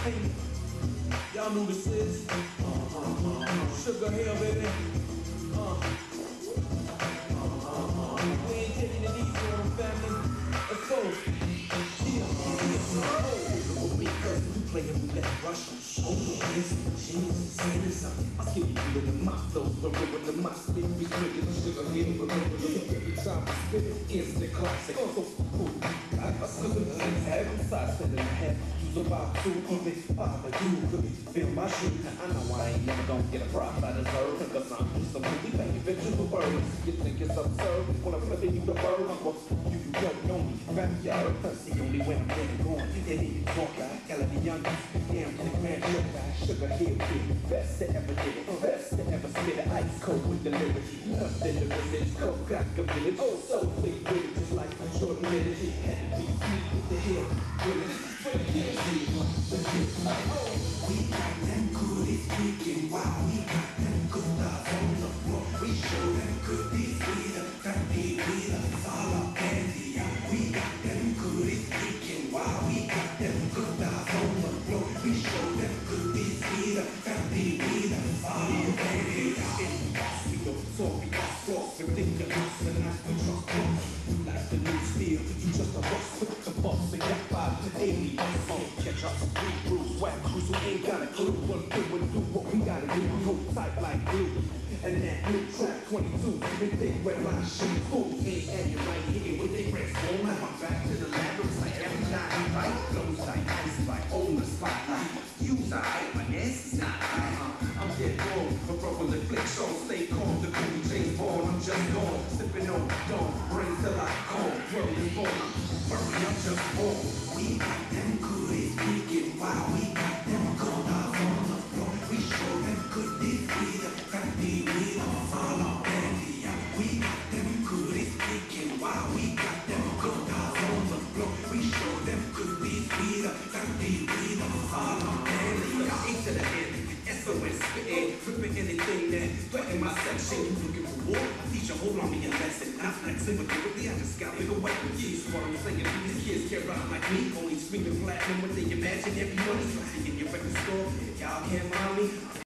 Y'all knew this is Sugar Hill, baby. We ain't taking it easy on them, family. Let's go. Because you playing with that rush. Oh, yes, Jesus, say this something. I'll skip you in the mouth, though. But when the mouth spit, we drink it. Sugar Hill, remember the every time I spit it, instant classic. So cool. I couldn't have them sides that I had. About to even bother you could feel my shoe. I know I ain't never gonna get a prize I deserve, cause I'm just a movie making visual bird. You think it's absurd when I'm flipping you the bird? Well, you don't know me, backyard. The only way I'm getting going, it ain't talk. I gotta be young, damn to the grand sugar hill kid, best to ever did it, best to ever spit it. Ice cold with the lyrics, nothing to resist. Coke got a village, oh so big with it, just like a short minute. It had to be sweet with the hill, for the kids. We got them goodies speaking while we got them good dogs on the floor. We show them goodies with a family with us all up candy. We got them goodies speaking while we got them good dogs on the floor. We show them goodies with a family with us all up candy. We don't talk, we got sauce, ridiculous, and I can trust us. You like the new steel, you just a boss with the boss and got by the daily. Catch up, bruise, whack crews who ain't got a clue. What do and do what we gotta do. We hold tight like glue. And that new track 22, they think red line shit cool. Ain't at you right here with they breaks all night. I'm back to the lab, looks like every night I fight. Flows like ice, like on the spotlight. Use the hype, my ass is not high. I'm dead wrong, but rubber the flick show. Stay calm, the cool James Bond. I'm just gone, sipping on dawn. Brain till I call, whirling born. Hurry, I'm just born. We got them goodies speaking while we got them good dogs on the floor. We show them goodies with a family with us all on candy. We got them goodies speaking while we got them good dogs on the floor. We show them goodies with a family with us all on candy. A to the N, SOS spitting, flipping anything that threaten my section. You looking for war? Teacher, hold on to your lesson. Not flexing, but literally I just got bigger weapons. So what I'm saying, these kids can't rhyme like me. Only screaming platinum when they imagine every money. Trying in your record store, y'all can't mind me.